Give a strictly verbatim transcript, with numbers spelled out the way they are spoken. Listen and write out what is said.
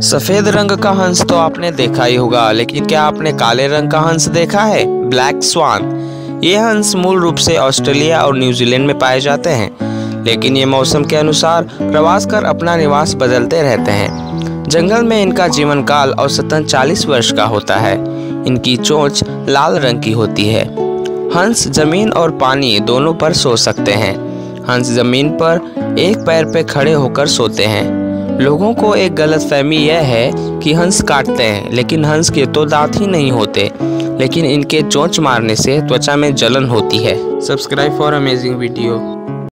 सफेद रंग का हंस तो आपने देखा ही होगा, लेकिन क्या आपने काले रंग का हंस देखा है? Black swan. ये हंस मूल रूप से ऑस्ट्रेलिया और न्यूजीलैंड में पाए जाते हैं, लेकिन ये मौसम के अनुसार प्रवास कर अपना निवास बदलते रहते हैं। जंगल में इनका जीवन काल औसतन चालीस वर्ष का होता है। इनकी चोंच लाल रंग की होती है। हंस जमीन और पानी दोनों पर सो सकते हैं। हंस जमीन पर एक पैर पे खड़े होकर सोते हैं। लोगों को एक गलतफहमी यह है कि हंस काटते हैं, लेकिन हंस के तो दांत ही नहीं होते, लेकिन इनके चोंच मारने से त्वचा में जलन होती है। Subscribe for amazing video.